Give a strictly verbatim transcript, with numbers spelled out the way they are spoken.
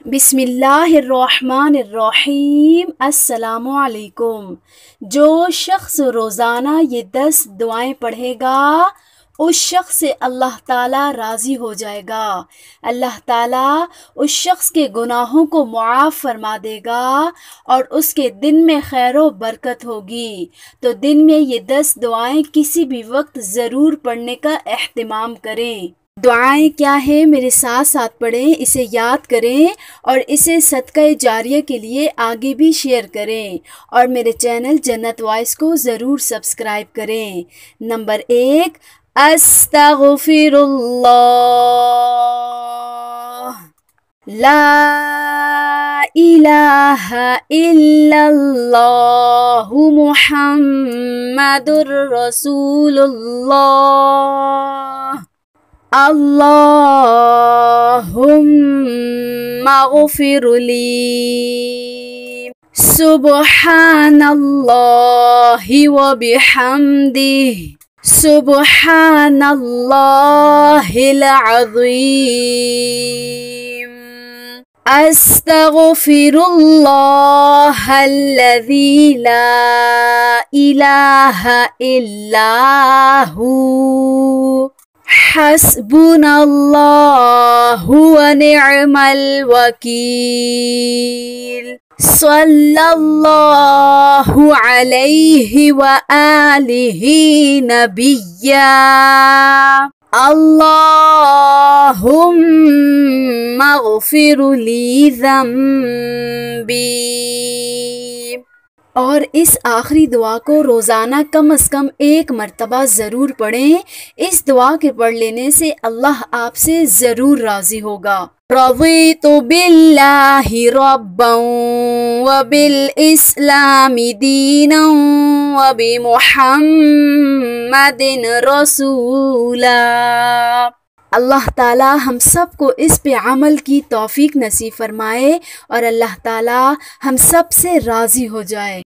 बिस्मिल्लाहिर्रहमानिर्रहीम। अस्सलामुअलैकुम। जो शख्स रोज़ाना ये दस दुआएं पढ़ेगा उस शख्स से अल्लाह ताला राज़ी हो जाएगा। अल्लाह ताला उस शख्स के गुनाहों को मुआफ़ फरमा देगा और उसके दिन में खैर व बरकत होगी। तो दिन में ये दस दुआएं किसी भी वक्त ज़रूर पढ़ने का एहतिमाम करें। दुआएं क्या है, मेरे साथ साथ पढ़ें, इसे याद करें और इसे सदका जारिया के लिए आगे भी शेयर करें और मेरे चैनल जन्नत वॉइस को ज़रूर सब्सक्राइब करें। नंबर एक, अस्तगफिरुल्लाह, ला इलाहा इल्लल्लाहु मुहम्मदुर रसूलुल्लाह, अल्लाहुम्मा गफिरली, सुब्हानल्लाहि व बिहम्दिही, सुब्हानल्लाहिल अज़ीम, अस्तगफिरुल्लाहल्लज़ी ला इलाहा इल्ला हू, हस्बुनल्लाहु व निअमल वकील, सल्लल्लाहु अलैहि व आलिहि नबिय्या, अल्लाहुम्मा गफिरली ज़म्बी। और इस आखिरी दुआ को रोज़ाना कम अज़ कम एक मरतबा ज़रूर पढ़ें। इस दुआ के पढ़ लेने से अल्लाह आपसे ज़रूर राज़ी होगा। रज़ीतु बिल्लाहि रब्बन व बिल इस्लामी दीनन व बि मुहम्मदिन रसूला। अल्लाह ताला हम सब को इस पे अमल की तौफीक नसीब फरमाए और अल्लाह ताला हम सब से राज़ी हो जाए।